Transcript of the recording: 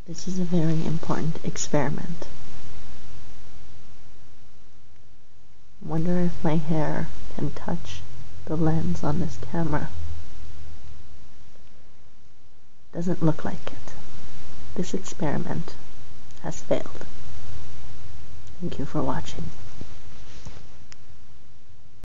This is a very important experiment. Wonder if my hair can touch the lens on this camera. Doesn't look like it. This experiment has failed. Thank you for watching.